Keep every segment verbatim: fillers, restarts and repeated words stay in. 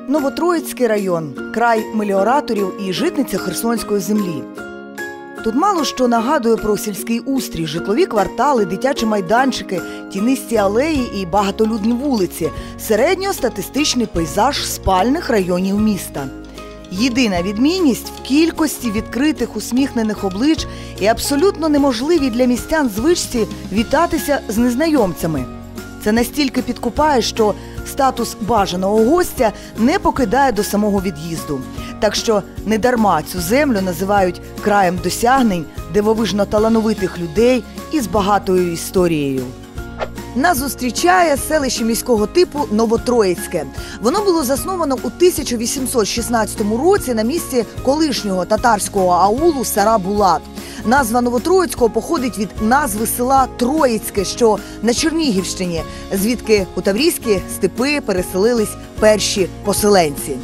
Новотроїцький район – край меліораторів і житниця херсонської землі. Тут мало що нагадує про сільський устрій – житлові квартали, дитячі майданчики, тінисті алеї і багатолюдні вулиці – середньостатистичний пейзаж спальних районів міста. Єдина відмінність – в кількості відкритих усміхнених облич і абсолютно неможливій для містян звичці вітатися з незнайомцями. Це настільки підкупає, що статус бажаного гостя не покидає до самого від'їзду. Так що недарма цю землю називають краєм досягнень, дивовижно талановитих людей із багатою історією. Нас зустрічає селище міського типу Новотроїцьке. Воно було засновано у тисяча вісімсот шістнадцятому році на місці колишнього татарського аулу Стара Булат. Назва Новотроїцького походить від назви села Троїцьке, що на Чернігівщині, звідки у таврійські степи переселились перші поселенці.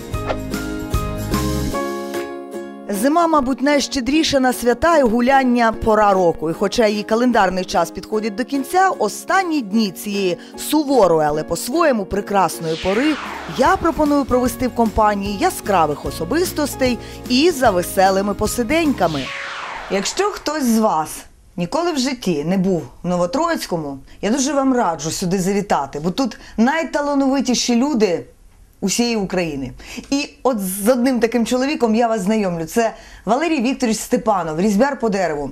Зима, мабуть, найщедріша на свята і гуляння пора року. І хоча її календарний час підходить до кінця, останні дні цієї суворої, але по-своєму прекрасної пори я пропоную провести в компанії яскравих особистостей і за веселими посиденьками. Якщо хтось з вас ніколи в житті не був в Новотроїцькому, я дуже вам раджу сюди завітати, бо тут найталановитіші люди усієї України. І от з одним таким чоловіком я вас знайомлю. Це Валерій Вікторович Степанов, різьбяр по дереву.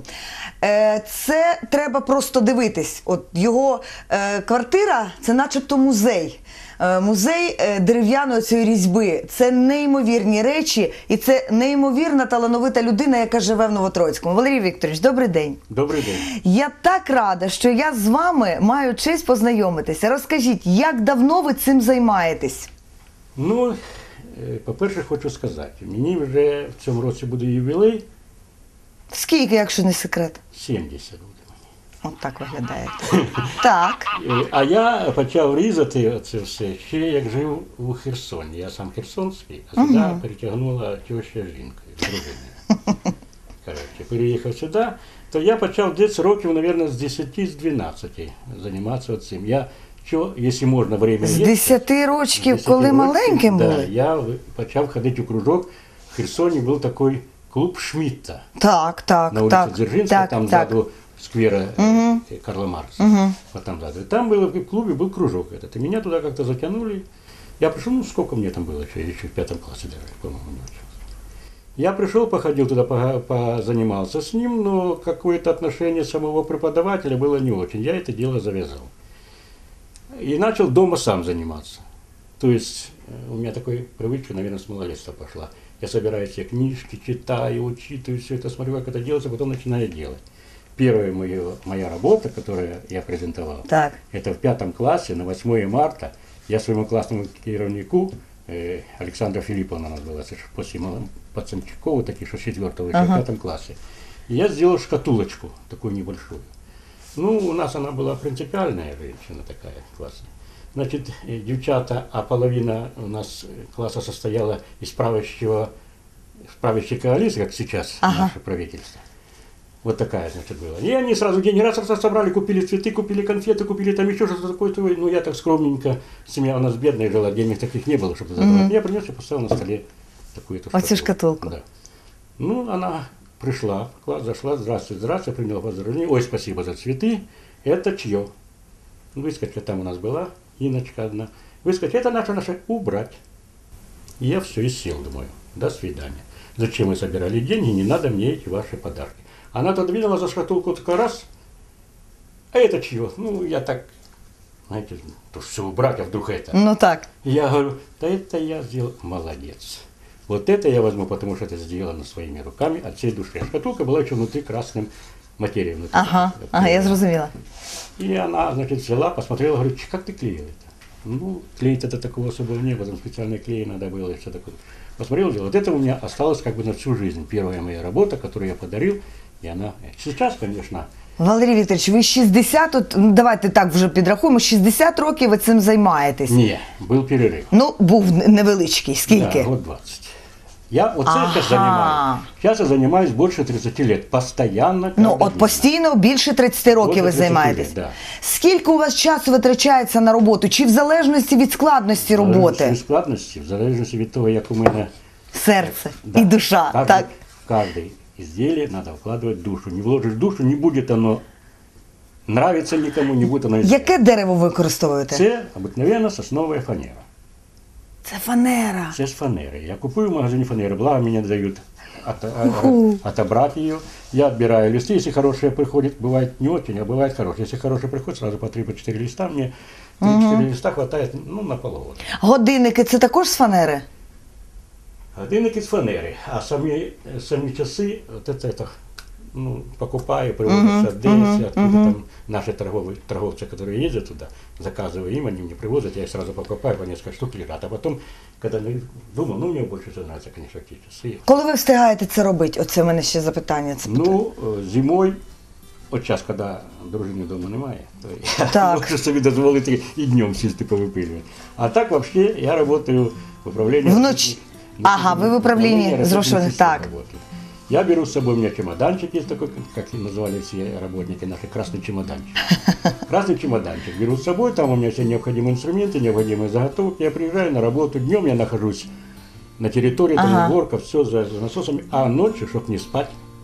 Це треба просто дивитись. От його квартира – це начебто музей. Музей дерев'яної цієї різьби. Це неймовірні речі і це неймовірна талановита людина, яка живе в Новотроїцькому. Валерій Вікторович, добрий день. Добрий день. Я так рада, що я з вами маю честь познайомитися. Розкажіть, як давно ви цим займаєтесь? Ну, по-перше, хочу сказати, мені вже в цьому році буде ювілей. Скільки, якщо не секрет? сімдесят буде мені. От так виглядає. Так. А я почав різати це все ще як жив у Херсоні. Я сам херсонський, а сюди угу. перетягнула теща жінкою, дружиною. Коротше, переїхав сюди, то я почав десь років, мабуть, з десяти, з дванадцяти займатися цим. Я Що, якщо можна, время З десяти років, коли років, маленьким да, були? Я почав ходити у кружок. В Херсоні був такий клуб Шмідта. Так, так, на вулиці так. Дзержинська, там так. ззаду сквера угу. Карла Маркса. Угу. Вот там, ззаду. Там было, в клубе был кружок этот. И меня туда как-то затянули. Я пришел, ну сколько мне там было, еще, еще в пятом классе даже, по-моему, не учился. Я пришел, походил туда, позанимался с ним, но какое-то отношение самого преподавателя было не очень. Я это дело завязал. И начал дома сам заниматься. То есть у меня такой привычка, наверное, с малолетства пошла. Я собираю все книжки, читаю, учитываю все это, смотрю, как это делается, потом начинаю делать. Первая моя, моя работа, которую я презентовал, так. это в пятом классе, на восьмое марта, я своему классному керівнику, э, Александра Филипповна у нас была, после пацанчиков, таких, что с четвертого еще, ага. в пятом классе, и я сделал шкатулочку, такую небольшую. Ну, у нас она была принципиальная женщина такая, классная. Значит, девчата, а половина у нас класса состояла из правящего, правящей коалиции, как сейчас ага. наше правительство. Вот такая, значит, была. И они сразу день раз собрали, купили цветы, купили конфеты, купили там еще что-то такое. Ну, я так скромненько, семья у нас бедная жила, денег таких не было, чтобы забрать. Mm-hmm. Я принес и поставил на столе такую-то шкатулку. шкатулку. Да. Ну, она пришла в класс, зашла, здравствуйте, здравствуйте, приняла поздравление. Ой, спасибо за цветы. Это чье? Выскочка там у нас была, Иночка одна. Выскочка, это наша, наша, убрать. И я все, и сел, думаю, до свидания. Зачем вы собирали деньги, не надо мне эти ваши подарки. Она отодвинула за шкатулку только раз. А это чье? Ну, я так, знаете, то все убрать, а вдруг это. Ну так. Я говорю, да это я сделал, молодец. Вот это я возьму, потому что это сделано своими руками, от всей души. А шкатулка была еще внутри красным материей. Внутри. Ага, ага, я зрозумела. И она, значит, взяла, посмотрела, говорит, как ты клеил это? Ну, клеить это такого особого не было, там специальной клей надо было и все такое. Посмотрел, вот это у меня осталось как бы на всю жизнь. Первая моя работа, которую я подарил, и она... Сейчас, конечно... Валерій Вікторович, ви шістдесят, от, ну, давайте так вже підрахуємо, шістдесят років ви цим займаєтесь? Ні, був перерив. Ну, був невеличкий, скільки? Да, год двадцять. Я вот Ага. сейчас занимаюсь. Сейчас я занимаюсь больше тридцати лет. Постоянно. Ну, каждый от день. постійно більше тридцяти років ви Більше тридцяти займаєтесь. лет, да. Скільки у вас часу витрачається на роботу? Чи в залежності від складності В залежності роботи? від складності, в залежності від того, як у мене Серце да, і душа, каждый, так? в каждое изделие надо вкладывать душу. Не вложишь душу, не будет оно нравиться никому, не будет оно изделие. Яке дерево ви використовуєте? Це обыкновенно сосновая фанера. Це фанера. Це з фанери. Я купую в магазине фанеры, благо мне дают от, Уху. отобрать ее. Я отбираю листы, если хорошие приходят, бывает не очень, а бывает хорошие. Если хорошие приходят, сразу по три-четыре листа, мне три-четыре листа хватает ну, на полгода. Годинники це також з фанери? Годинники з фанери, а самі, самі часи, от это, это, ну, покупаю, привозят с Одессы, откуда там наши торговые, торговцы, которые ездят туда, заказываю им, они мне привозят, я их сразу покупаю, по несколько штук лежат. А потом, когда думал, ну, мне больше всего нравятся, конечно, ті часи. Коли ви встигаєте це робити? Оце в мене ще запитання. Це питання. Ну, е, зимою, от час, коли дружини вдома немає, то я Так. можу собі дозволити і днем сісти повипилювати. А так, взагалі, я працюю в управлінні. Вночі. Ага, ви в управлінні зрошуваних, так. Я беру с собой, у меня чемоданчик есть такой, как называли все работники наши, красный чемоданчик. Красный чемоданчик беру с собой, там у меня все необходимые инструменты, необходимые заготовки. Я приезжаю на работу, днем я нахожусь на территории, там Ага. уборка, все за, за насосами, а ночью, чтобы не спать,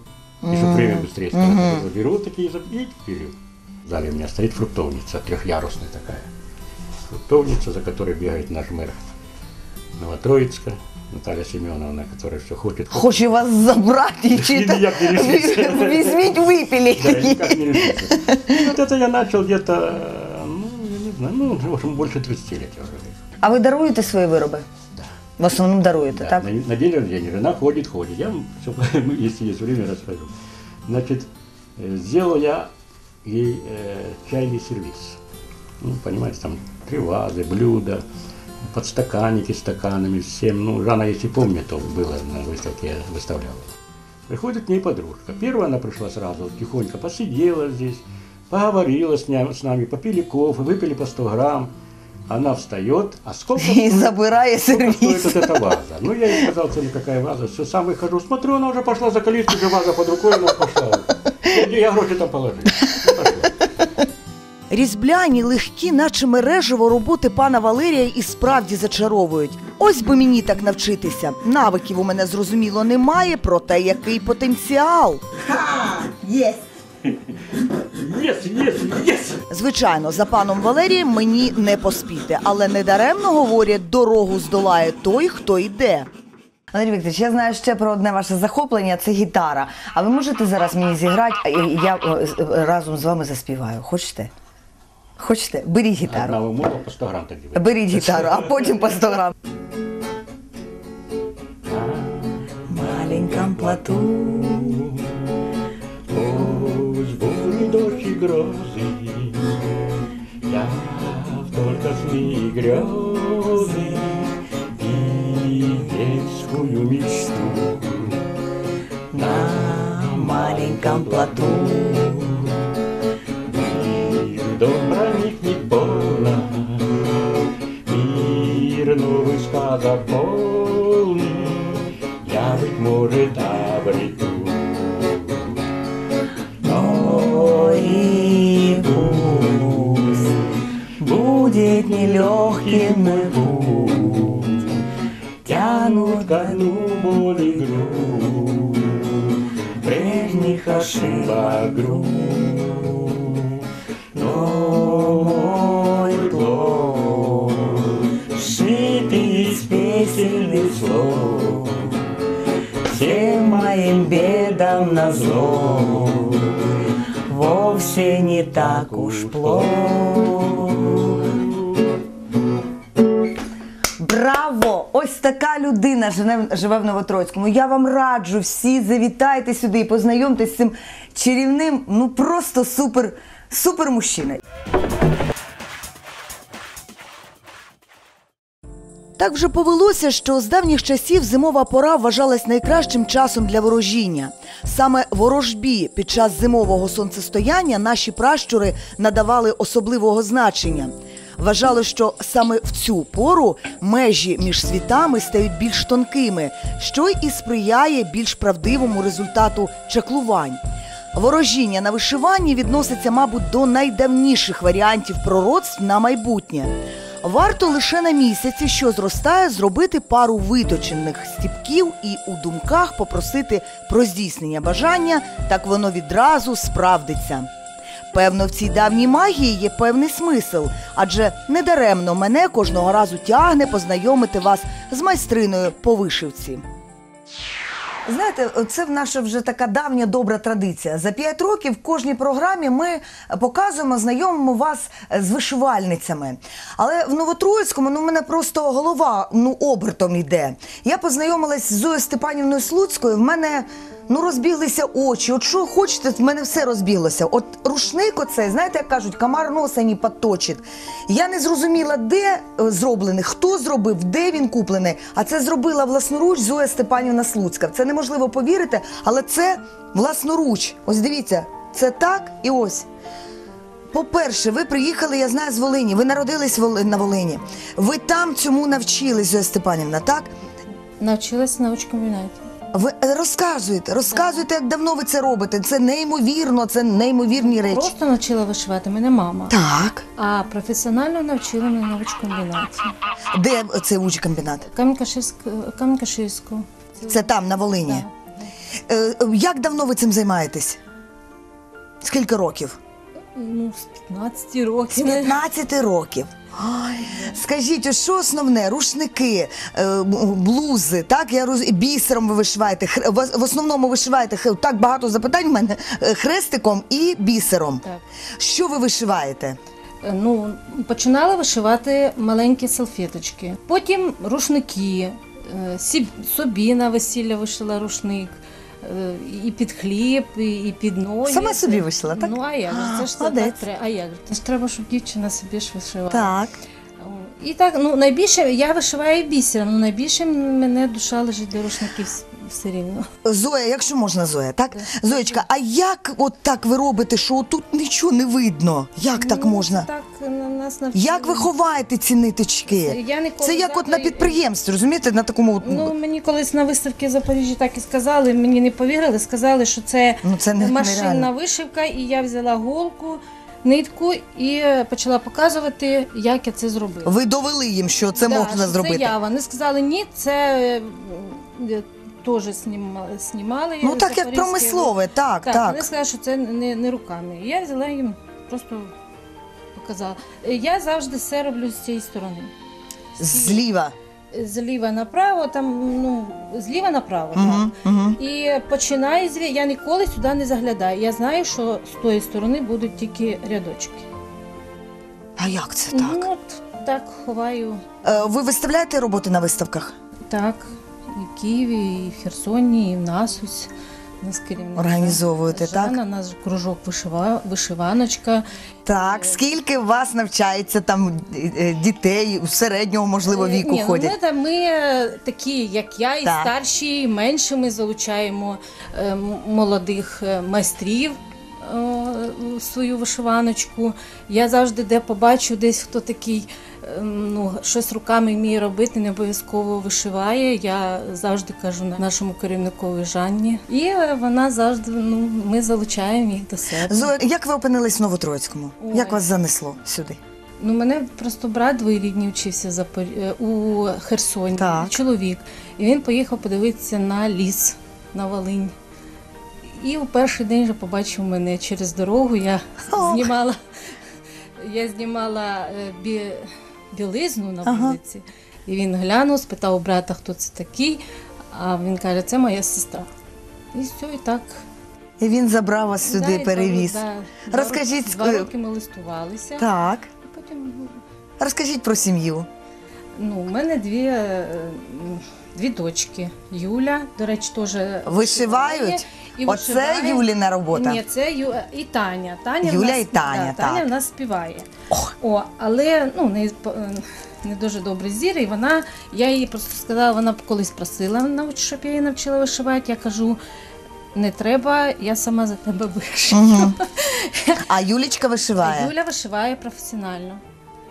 и чтобы время быстрее скоротать, беру вот такие и вперед. В зале у меня стоит фруктовница, трехъярусная такая. Фруктовница, за которой бегает наш мэр Новотроицка, Наталья Семеновна, которая все хочет. Хочу вас забрати і чи Ніяк не решиться. візьміть випілі. Да, никак не решится. И вот это я начал где-то, ну, я не знаю, ну, в общем, больше тридцати лет я уже. А ви даруєте свої вироби? Да. В основному даруєте, Да, так? на, на день рождения жена ходит, ходит. Я, всё, если есть время, расскажу. Значит, э, сделал я ей э, чайный сервиз. Ну, понимаете, там три вазы, блюда, подстаканники с стаканами, всем. Ну, Жанна, если помнит, то было на выставке, я выставлял. Приходит к ней подружка. Первая она пришла сразу, тихонько посидела здесь, поговорила с нами, с нами, попили кофе, выпили по сто грамм. Она встает, а сколько І стоит, забирає сколько стоит сервіс. вот эта ваза? Ну, я ей сказал, цену, какая ваза. Все, сам выхожу, смотрю, она уже пошла за калитку, уже ваза под рукой, она пошла. Я, я гроши там положил. Ну, пошла. Різьбляні, легкі, наче мережево роботи пана Валерія і справді зачаровують. Ось би мені так навчитися. Навиків у мене, зрозуміло, немає, проте який потенціал. Єс, єс, єс! Звичайно, за паном Валерієм мені не поспіти, але недаремно говорять, дорогу здолає той, хто йде. Валерій Вікторович, я знаю ще про одне ваше захоплення – це гітара. А ви можете зараз мені зіграти, а я е, разом з вами заспіваю? Хочете? Хочете? Беріть гітару. Одного мова по сто грамм так делать. Беріть гітару, а потім по сто грам. Маленьком плоту. Пусть бури, дождь и грозы, я только сны и грезы и детскую мечту На маленьком плоту. Мир дом проникнет полно, мир новый сказок полный, я, быть может, обрету. Но и пусть будет нелегким мой путь, тянут Ко дну боль и грудь, прежних ошибок грудь. Но мой плод, сшитый из песен и слов, всем моим бедам назло, вовсе не так уж плохо. Браво! Ось така людина живе- живе в Новотроїцькому. Я вам раджу, всі завітайте сюди і познайомтесь з цим чарівним, ну просто супер, супер мужчиною. Так вже повелося, що з давніх часів зимова пора вважалась найкращим часом для ворожіння. Саме ворожбі під час зимового сонцестояння наші пращури надавали особливого значення. Вважали, що саме в цю пору межі між світами стають більш тонкими, що й і сприяє більш правдивому результату чаклувань. Ворожіння на вишиванні відноситься, мабуть, до найдавніших варіантів пророцтв на майбутнє. Варто лише на місяці, що зростає, зробити пару виточених стіпків і у думках попросити про здійснення бажання, так воно відразу справдиться. Певно, в цій давній магії є певний смисл, адже недаремно мене кожного разу тягне познайомити вас з майстриною по вишивці. Знаєте, це наша вже така давня добра традиція. За п'ять років в кожній програмі ми показуємо, знайомимо вас з вишивальницями. Але в Новотроїцькому, ну, в мене просто голова, ну, обертом йде. Я познайомилась з Зоєю Степанівною Слуцькою, в мене, ну, розбіглися очі. От що хочете, в мене все розбіглося. От рушник оцей, знаєте, як кажуть, комар носа не підточить. Я не зрозуміла, де зроблений, хто зробив, де він куплений. А це зробила власноруч Зоя Степанівна Слуцька. Це неможливо повірити, але це власноруч. Ось дивіться, це так і ось. По-перше, ви приїхали, я знаю, з Волині, ви народились на Волині. Ви там цьому навчились, Зоя Степанівна, так? Навчилась на учкомбінаті. Ви розказуєте, розказуєте, як давно ви це робите. Це неймовірно, це неймовірні речі. Просто навчила вишивати мене мама. Так. А професіонально навчила мене на учкомбінаті. Де цей учкомбінат? Кам'янка-Ширського. Це там, на Волині. Е, Як давно ви цим займаєтесь? Скільки років? Ну, з п'ятнадцяти років. З п'ятнадцяти років. Ой, скажіть, ось що основне? Рушники, е, блузи, так? Я роз... бісером ви вишиваєте. Хр... В основному вишиваєте, так багато запитань в мене, хрестиком і бісером. Так. Що ви вишиваєте? Ну, починала вишивати маленькі салфеточки. Потім рушники. Собі на весілля вишила рушник. І під хліб, і під ноги. Сама собі вишила, так? Ну, а як же? Це ж так треба. А як же? Це ж треба, щоб дівчина собі ж вишивала. Так. І так, ну, найбільше, я вишиваю бісером, але найбільше мене душа лежить до рушників все рівно. Зоя, якщо можна, Зоя, так? так. Зоєчка, а як от так ви робите, що тут нічого не видно? Як ну, так можна? Так на нас навчили. Як ви ховаєте ці ниточки? Я це як завтра... от на підприємстві, розумієте, на такому... Ну, мені колись на виставці в Запоріжжі так і сказали, мені не повірили, сказали, що це, ну, це не, машинна нереально. вишивка, і я взяла голку, нитку і почала показувати, як я це зробила. Ви довели їм, що це да, можна що зробити? Це я. Вони сказали, ні, це теж знімали. Ну так, як промислове, так, так. Так, вони сказали, що це не, не руками. І я взяла їм, просто показала. Я завжди все роблю з цієї сторони. Зліва? Зліва направо, там, ну, зліва направо, угу, так. Угу. І починаю зліва, я ніколи сюди не заглядаю. Я знаю, що з тої сторони будуть тільки рядочки. А як це так? Ну, от так ховаю. Ви виставляєте роботи на виставках? Так, і в Києві, і в Херсоні, і в нас ось. Організовуєте, Жанна, так? У нас кружок вишива, вишиваночка. Так, скільки у вас навчається там дітей середнього, можливо, віку Ні, ходять? Ну, ми, ми такі, як я, і так. старші, і менші, ми залучаємо е, молодих майстрів е, в свою вишиваночку. Я завжди, де побачу, десь хто такий, е, ну, щось руками вміє робити, не обов'язково вишиває. Я завжди кажу нашому керівникові Жанні. І вона завжди, ну, ми залучаємо їх до себе. Зоя, як ви опинились в Новотроїцькому? Ой. Як вас занесло сюди? Ну, мене просто брат двоюрідний вчився Запор... у Херсоні, так. чоловік. І він поїхав подивитися на ліс, на Волинь. І у перший день вже побачив мене через дорогу. Я Ох. знімала, я знімала бі... білизну на вулиці. Ага. І він глянув, спитав у брата, хто це такий. А він каже, це моя сестра. І все, і так. І він забрав вас сюди, да, перевіз. Да, Розкажіть, два роки ми листувалися. Так. І потім... Розкажіть про сім'ю. Ну, у мене дві, дві дочки. Юля, до речі, теж вишивають. І Оце вишиває. Юліна робота? Ні, це Ю... і Таня. Таня Юля нас... і Таня, да, так. Таня в нас співає. Ох. О, але, ну, не, не дуже добре зір, і вона, я їй просто сказала, вона колись просила, щоб я її навчила вишивати. Я кажу, не треба, я сама за тебе вишию. Угу. А Юлічка вишиває? Юля вишиває професіонально.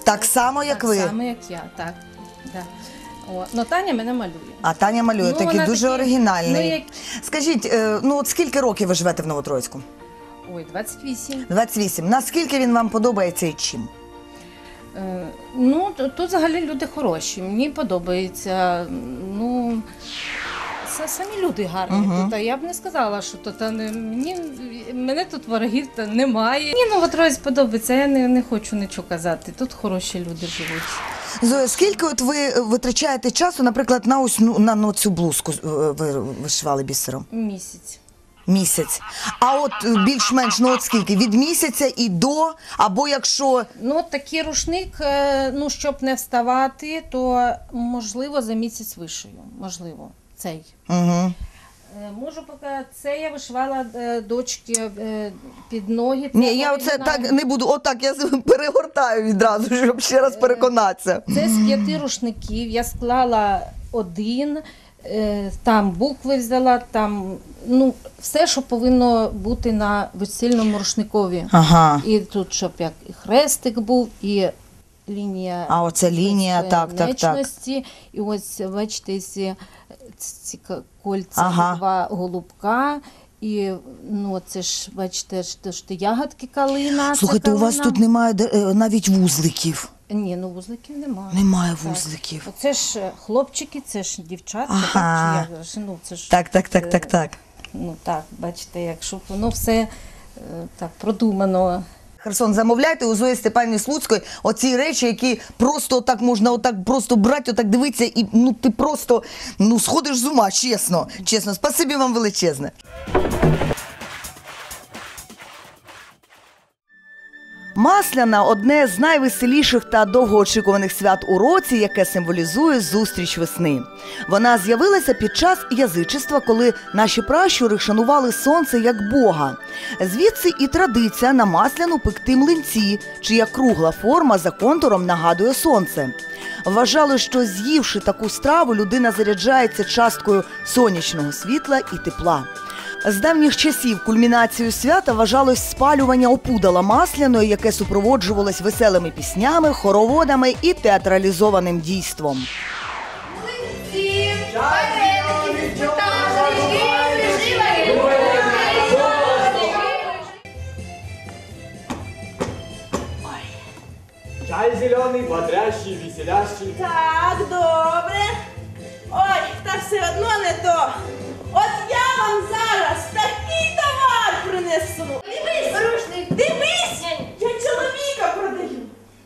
Так само, як так ви? Так само, як я, так. Да. О, но Таня мене малює. А Таня малює, Ну, такий вона дуже такі- оригінальний. ну, як- Скажіть, е, ну от скільки років ви живете в Новотроїцьку? Ой, двадцять вісім. двадцять вісім. Наскільки він вам подобається і чим? Е, Ну, т- тут взагалі люди хороші. Мені подобається. Ну, це самі люди гарні. Мгм. Тут, а я б не сказала, що тут а, не, мені, мене тут ворогів та немає. Мені Новотроїць подобається, я не, не хочу нічого казати. Тут хороші люди живуть. Зоя, скільки от ви витрачаєте часу, наприклад, на ось ну, на ну, цю блузку е, ви вишивали бісером? Місяць. Місяць. А от е, більш-менш, ну от скільки? Від місяця і до, або якщо... Ну, от такий рушник, е, ну, щоб не вставати, то можливо за місяць вишию. Можливо, цей. Угу. Е, Можу поки це я вишивала е, дочки е, під ноги. Це Ні, я оце оригінальний. так не буду, отак я з- перегортаю відразу, щоб ще раз переконатися. Це з п'яти рушників. Я склала один, е, там букви взяла, там ну, все, що повинно бути на весільному рушникові. Ага. І тут, щоб як і хрестик був, і лінія. А оце лінія, так, так, так. безконечності. І ось, бачите, ці, ці к- кольця, Ага. два голубка. І ну, це ж, бачите, ж, ж ягодки калина. це Слухайте, у вас калина. тут немає де- е, навіть вузликів. Ні, ну вузликів немає. Немає Так. вузликів. Оце ж е, хлопчики, це ж дівчатка, Ага. так, чи як же, ну, це ж, Так, так, так, е, так, так. Ну так, бачите, якщо воно все е, так продумано. Херсон, замовляйте у Зої Степанівни Слуцької оці речі, які просто отак можна отак просто брати, отак дивитися, і ну ти просто ну сходиш з ума, чесно. Чесно, спасибі вам величезне. Масляна – одне з найвеселіших та довгоочікуваних свят у році, яке символізує зустріч весни. Вона з'явилася під час язичества, коли наші пращури шанували сонце як бога. Звідси і традиція на масляну пекти млинці, чия кругла форма за контуром нагадує сонце. Вважали, що з'ївши таку страву, людина заряджається часткою сонячного світла і тепла. З давніх часів кульмінацією свята вважалось спалювання опудала масляної, яке супроводжувалось веселими піснями, хороводами і театралізованим дійством. Чай зелений, бодрящий, веселящий. Так, добре. Ой, та все одно не то. От я вам зараз такий товар принесу. Дивись, рушник. Дивись, я чоловіка продаю.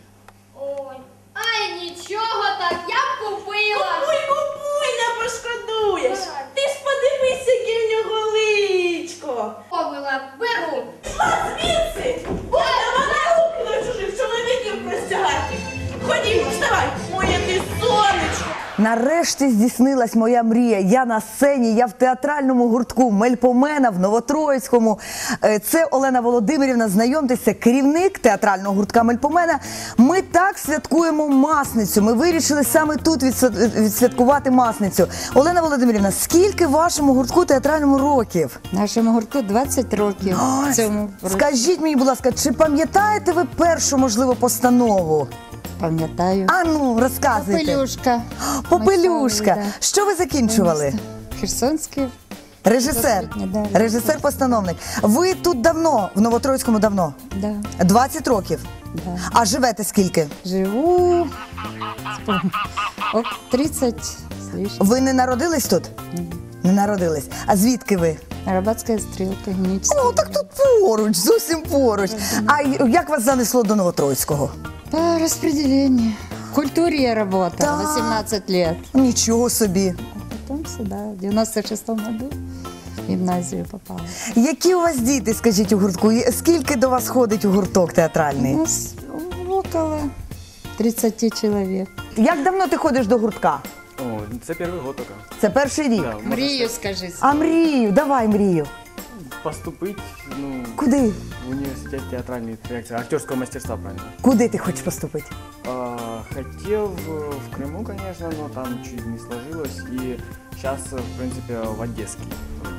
Ой, ай, нічого так, я б купила. Купуй, купуй, не пошкодуєш. Так. Ти ж подивись, яке в нього личко. Повела, беру. Пішла звідси. Буде вона руки на чужих чоловіків простягати. Ходімо, вставай, моє ти сонечко. Нарешті здійснилась моя мрія. Я на сцені, я в театральному гуртку Мельпомена в Новотроїцькому. Е, Це Олена Володимирівна, знайомтеся, керівник театрального гуртка Мельпомена. Ми так святкуємо Масницю. Ми вирішили саме тут відсвят- відсвяткувати Масницю. Олена Володимирівна, скільки вашому гуртку театральному років? Нашому гуртку двадцять років. Ой, Цьому році. Скажіть мені, будь ласка, чи пам'ятаєте ви першу, можливо, постанову? Пам'ятаю. А ну, розказуйте. Попелюшка. Попелюшка. Ми ставили, да. Що ви закінчували? Херсонський. Режисер. Освітня, да, Режисер-постановник. Ви тут давно, в Новотроїцькому давно? Да, двадцять років. да. А живете скільки? Живу спом- о, тридцять з лишнім. Ви не народились тут? Не народились. А звідки ви? Арабатська стрілка, Генічська. О, так тут поруч, зовсім поруч. А й- як вас занесло до Новотроїцького? По распределению. В культуре я работала Да. восемнадцать лет. Нічого собі. А потом сюда, в девяносто шестом году в гимназию попала. Які у вас діти, скажіть, у гуртку? І скільки до вас ходить у гурток театральний? У нас около тридцати человек. Як давно ти ходиш до гуртка? О, це перший год тільки. Це перший рік. Да, можна Мрію, скажи. А мрію, давай мрію. поступить, ну, Куди? в университет театральной реакции, актерского мастерства, правильно. Куди ти хочеш поступити? А, хотел в, в Крыму, конечно, но там чуть не сложилось. И сейчас, в принципе, в Одесский. вроде бы.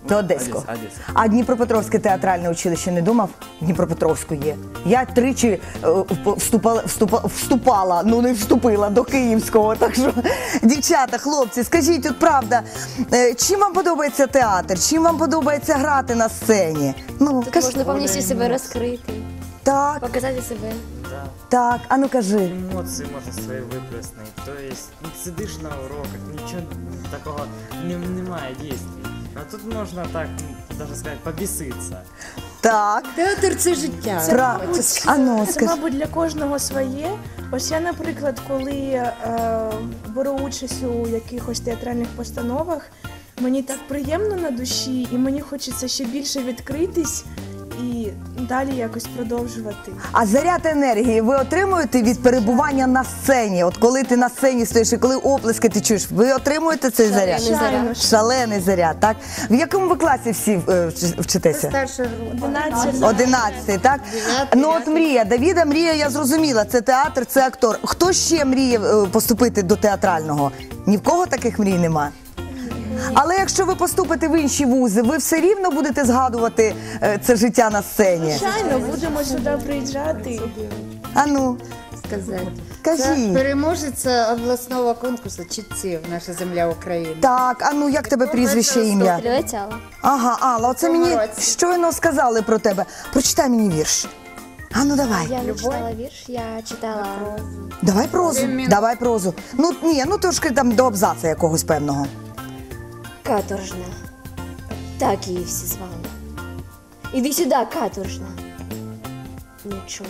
Ти Одеського. Одеса, Одеса. А Дніпропетровське театральне училище не думав? Дніпропетровську є. Я тричі е, вступала, вступала, вступала, ну не вступила до Київського. Так що, дівчата, хлопці, скажіть, от правда, е, чим вам подобається театр? Чим вам подобається грати на сцені? Ну, Тут кажи. можна повністю себе розкрити, Так, показати себе. Да. так, а ну кажи. Емоції можна свої виплеснути. Тобто, ну, сидиш на уроках, нічого такого не, немає дійсно. А тут можна так, навіть сказати, побіситися. Так, Театр це життя. Пра... а ну, Це, скажи. мабуть, для кожного своє. Ось я, наприклад, коли е, беру участь у якихось театральних постановах, мені так приємно на душі, і мені хочеться ще більше відкритись і далі якось продовжувати. А заряд енергії ви отримуєте від перебування на сцені? От коли ти на сцені стоїш і коли оплески ти чуєш, ви отримуєте цей заряд? Звичайно. Шалений заряд, так? В якому ви класі всі е, вч- вчитеся? Старша група. одинадцять. Одинадцятий, так? Ну от мрія, Давіда мрія, я зрозуміла, це театр, це актор. Хто ще мріє е, поступити до театрального? Ні в кого таких мрій нема? Але якщо ви поступите в інші вузи, ви все рівно будете згадувати е, це життя на сцені? Звичайно, будемо сюди приїжджати. А ну, Сказати. кажіть. Це переможець обласного конкурсу чітців «Наша земля України». Так, а ну як тебе прізвище, ім'я? Стрілець Алла. Ага, Алла, оце цьому мені році. щойно сказали про тебе. Прочитай мені вірш. А ну давай. Я не читала вірш, я читала Давай прозу. Один мінут. Давай прозу. Ну ні, ну трошки там до абзаца якогось певного. каторжна. Так її всі звали. Іди сюди, каторжна. Не чує.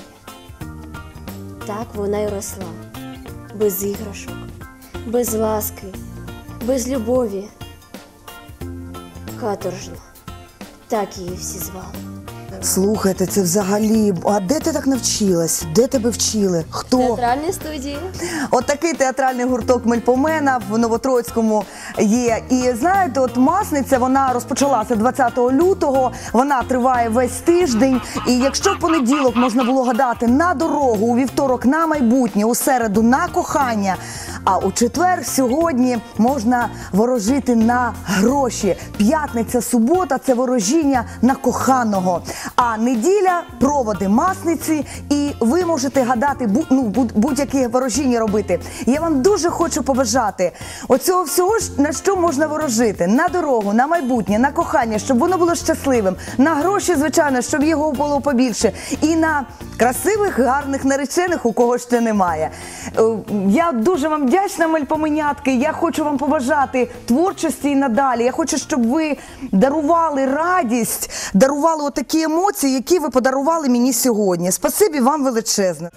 Так вона й росла. Без іграшок, без ласки, без любові. Каторжна. Так її всі звали. Слухайте, це взагалі. А де ти так навчилась? Де тебе вчили? Хто? Театральні студії. От такий театральний гурток Мельпомена в Новотроїцькому є. І знаєте, от масниця, вона розпочалася двадцятого лютого, вона триває весь тиждень. І якщо в понеділок можна було гадати на дорогу, у вівторок на майбутнє, у середу на кохання, а у четвер сьогодні можна ворожити на гроші. П'ятниця, субота – це ворожіння на коханого. А неділя – проводи масниці, і ви можете гадати, бу- ну, будь- будь-які ворожіння робити. Я вам дуже хочу побажати оцього всього, ж, на що можна ворожити. На дорогу, на майбутнє, на кохання, щоб воно було щасливим. На гроші, звичайно, щоб його було побільше. І на красивих, гарних наречених, у кого ще немає. Е, Я дуже вам вдячна, мельпоменятки. Я хочу вам побажати творчості і надалі. Я хочу, щоб ви дарували радість, дарували отакі емоції, які ви подарували мені сьогодні. Спасибі вам величезне.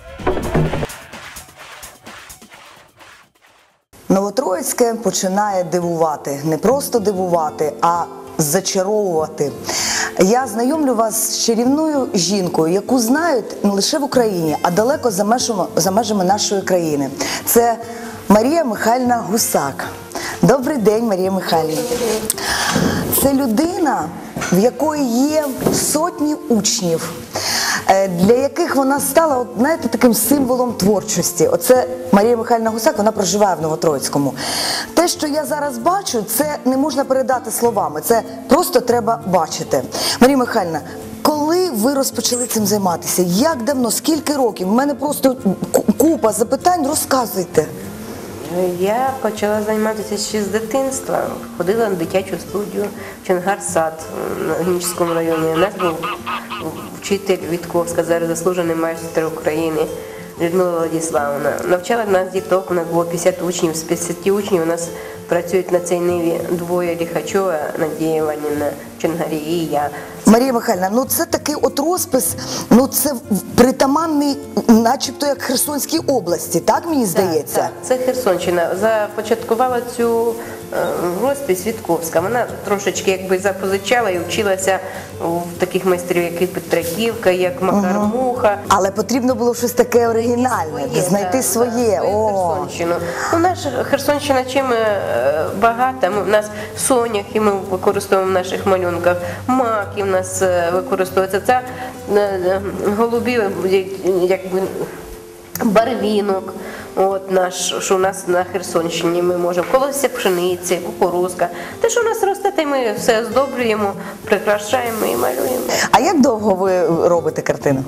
Новотроїцьке починає дивувати. Не просто дивувати, а зачаровувати. Я знайомлю вас з чарівною жінкою, яку знають не лише в Україні, а далеко за межами, за межами нашої країни. Це Марія Михайлівна Гусак. Добрий день, Марія Михайлівна. Це людина, в якої є сотні учнів, е, для яких вона стала, от, знаєте, таким символом творчості. Оце Марія Михайлівна Гусак, вона проживає в Новотроїцькому. Те, що я зараз бачу, це не можна передати словами, це просто треба бачити. Марія Михайлівна, коли ви розпочали цим займатися? Як давно? Скільки років? У мене просто ку- купа запитань, розказуйте. Я почала займатися ще з дитинства. Ходила на дитячу студію в Чонгар-Сад на Генічському районі. У нас був вчитель Вітковська, зараз заслужений майстер України Людмила Владиславовна. Навчала нас діток, у нас було п'ятдесят учнів, з п'ятдесяти учнів у нас працюють на цій ниві двоє: Ліхачова, Надія Іванівна, Чонгарі і я. Марія Михайлівна, ну це такий от розпис, ну це притаманний, начебто як Херсонській області, так мені здається? Так, так, це Херсонщина. Започаткувала цю е, розпис Вітковська. Вона трошечки якби запозичала і вчилася в таких майстрів, як і Петраківка, як Макар Муха. Але потрібно було щось таке оригінальне, Своє, знайти так, своє. так, свою О. Херсонщину. Ну, наша Херсонщина чим е, багата. Ми, в нас соняхи ми використовуємо в наших малюнках, маки в нас е, використовуються. Це е, голубі, якби барвінок. От наш, що у нас на Херсонщині ми можемо. Колосся пшениці, кукурузка. Те, що у нас росте, те ми все оздоблюємо, прикрашаємо і малюємо. А як довго ви робите картину?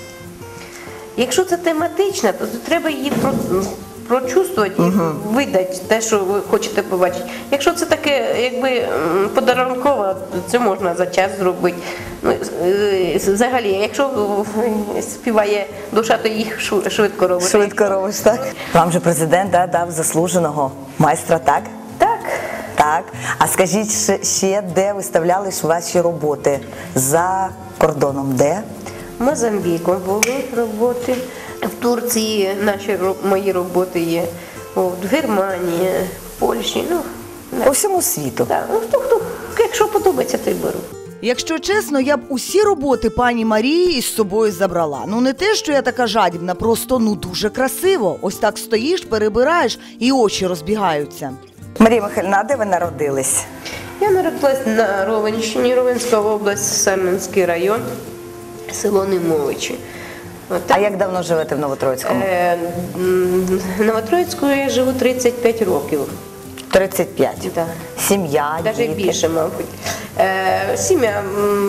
Якщо це тематична, то треба її про, прочувствувати і угу. видати те, що ви хочете побачити. Якщо це таке, якби подарункове, це можна за час зробити. Ну, взагалі, якщо співає душа, то їх швидко робить. Швидко робиш, так? Вам же президент да, дав заслуженого майстра, так? Так. Так. А скажіть ще, ще де виставлялись ваші роботи? За кордоном, де? Мозамбіком були роботи, в Турції наші мої роботи є, в Германії, Польщі, ну по всьому світу. Так, ну хто хто, якщо подобається, то й беру. Якщо чесно, я б усі роботи пані Марії із собою забрала. Ну не те, що я така жадібна, просто ну дуже красиво. Ось так стоїш, перебираєш і очі розбігаються. Марія Михайлівна, а де ви народились? Я народилась на Ровенщині, Ровенська область, Сарненський район. Село Немовичі. А як давно живете в Новотроїцькому? Е, в Новотроїцькому я живу тридцять п'ять років. тридцять п'ять? Так. Сім'я, навіть діти? Більше, мабуть. Е, сім'я,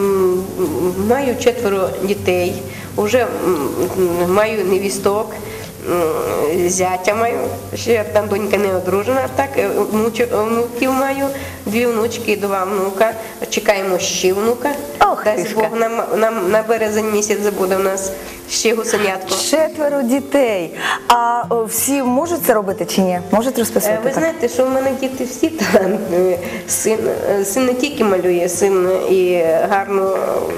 маю четверо дітей, вже маю невісток, зятя маю, ще одна донька не одружена, так, внуків маю, дві внучки і два внука, чекаємо ще внука. Ох, дасть Бог, нам, нам на березень місяць буде у нас ще гусенятко. Четверо дітей. А о, всі можуть це робити чи ні? Можуть розписувати? Ви знаєте, що в мене діти всі талантливі. Син, син не тільки малює, син і гарно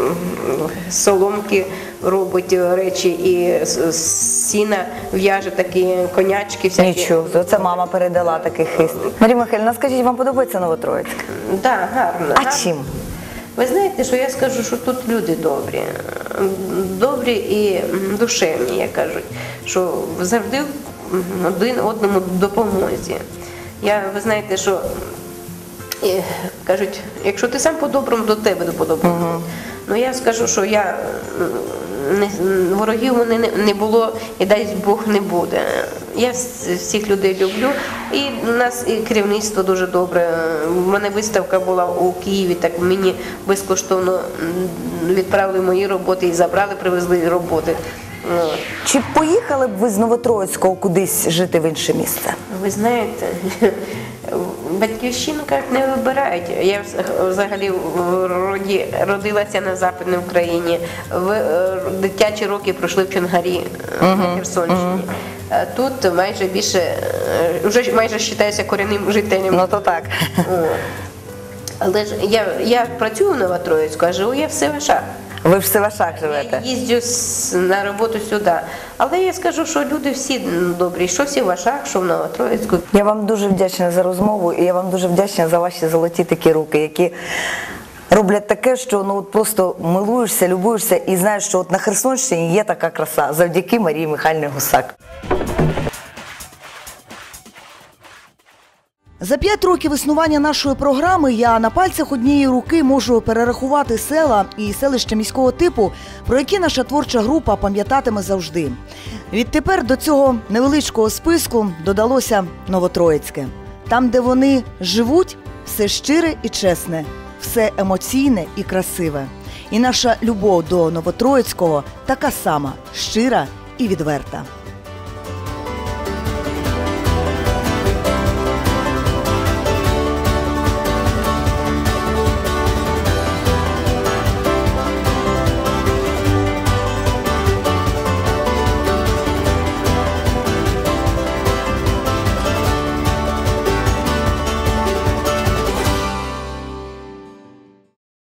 соломки робить речі, і сіна в'яже такі конячки. Всякі. Нічого, це мама передала такий хист. Марія Михайлівна, скажіть, вам подобається Новотроїцьк? Так, да, гарно. А гарно. чим? Ви знаєте, що я скажу, що тут люди добрі, добрі і душевні, як кажуть, що завжди один одному допомозі. Я, ви знаєте, що кажуть, якщо ти сам по-доброму, до тебе по-доброму. Uh-huh. Ну я скажу, що я не, ворогів мене не, не було і дай Бог не буде. Я всіх людей люблю, і у нас і керівництво дуже добре. У мене виставка була у Києві, так мені безкоштовно відправили мої роботи і забрали, привезли роботи. Чи поїхали б ви з Новотроїцького кудись жити в інше місце? Ви знаєте, батьківщину як не вибирають. Я взагалі роді, родилася на Западній Україні. В дитячі роки пройшли в Чонгарі, uh-huh. на Херсонщині. Uh-huh. Тут майже більше, вже майже вважаюся корінним жителем. Ну то так. Але ж я, я працюю в Новотроїцьку, а живу я в Севашах. Ви в Севашах живете? Я їздю на роботу сюди. Але я скажу, що люди всі добрі, що в Севашах, що в Новотроїцьку. Я вам дуже вдячна за розмову, і я вам дуже вдячна за ваші золоті такі руки, які роблять таке, що ну, от просто милуєшся, любуєшся і знаєш, що от на Херсонщині є така краса завдяки Марії Михайлівні Гусак. За п'ять років існування нашої програми я на пальцях однієї руки можу перерахувати села і селища міського типу, про які наша творча група пам'ятатиме завжди. Відтепер до цього невеличкого списку додалося Новотроїцьке. Там, де вони живуть, все щире і чесне, все емоційне і красиве. І наша любов до Новотроїцького така сама, щира і відверта.